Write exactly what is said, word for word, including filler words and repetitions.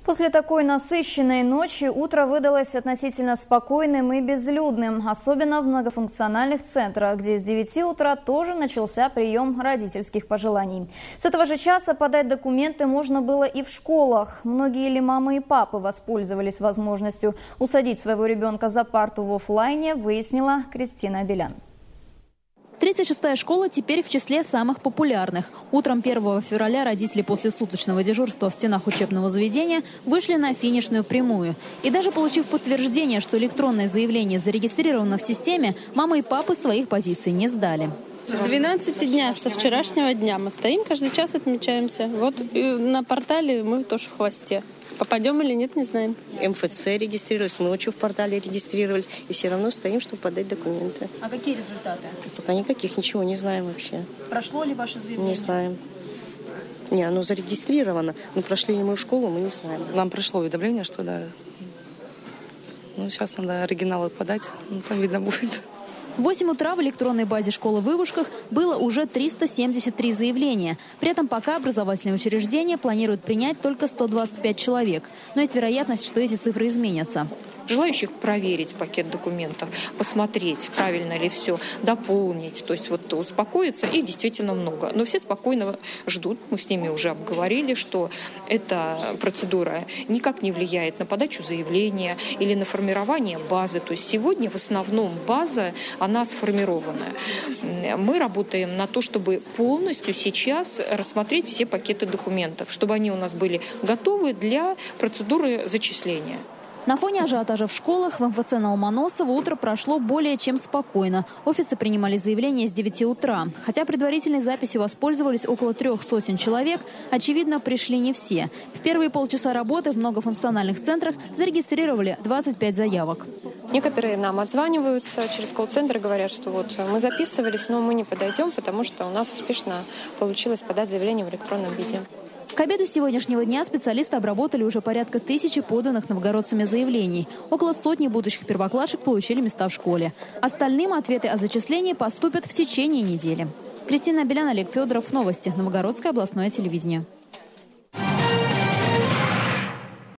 После такой насыщенной ночи утро выдалось относительно спокойным и безлюдным, особенно в многофункциональных центрах, где с девяти утра тоже начался прием родительских пожеланий. С этого же часа подать документы можно было и в школах. Многие ли мамы и папы воспользовались возможностью усадить своего ребенка за парту в офлайне, выяснила Кристина Белян. тридцать шестая школа теперь в числе самых популярных. Утром первого февраля родители после суточного дежурства в стенах учебного заведения вышли на финишную прямую. И даже получив подтверждение, что электронное заявление зарегистрировано в системе, мамы и папы своих позиций не сдали. С двенадцати дня, со вчерашнего дня мы стоим, каждый час отмечаемся. Вот на портале мы тоже в хвосте. Попадем или нет, не знаем. эм эф цэ регистрировались, ночью в портале регистрировались. И все равно стоим, чтобы подать документы. А какие результаты? Пока никаких, ничего не знаем вообще. Прошло ли ваше заявление? Не знаем. Не, оно зарегистрировано. Но прошли ли мы в школу, мы не знаем. Нам пришло уведомление, что да. Ну, сейчас надо оригиналы подать. Ну, там видно будет. В восемь утра в электронной базе школы в Ивушках было уже триста семьдесят три заявления. При этом пока образовательные учреждения планируют принять только сто двадцать пять человек. Но есть вероятность, что эти цифры изменятся. Желающих проверить пакет документов, посмотреть, правильно ли все, дополнить, то есть вот успокоиться, их действительно много. Но все спокойно ждут, мы с ними уже обговорили, что эта процедура никак не влияет на подачу заявления или на формирование базы. То есть сегодня в основном база, она сформирована. Мы работаем на то, чтобы полностью сейчас рассмотреть все пакеты документов, чтобы они у нас были готовы для процедуры зачисления. На фоне ажиотажа в школах в эм эф цэ на Ломоносова утро прошло более чем спокойно. Офисы принимали заявления с девяти утра. Хотя предварительной записью воспользовались около трех сотен человек, очевидно, пришли не все. В первые полчаса работы в многофункциональных центрах зарегистрировали двадцать пять заявок. Некоторые нам отзваниваются через колл-центр и говорят, что вот мы записывались, но мы не подойдем, потому что у нас успешно получилось подать заявление в электронном виде. К обеду сегодняшнего дня специалисты обработали уже порядка тысячи поданных новгородцами заявлений. Около сотни будущих первоклашек получили места в школе. Остальным ответы о зачислении поступят в течение недели. Кристина Белян, Олег Федоров. Новости. Новгородское областное телевидение.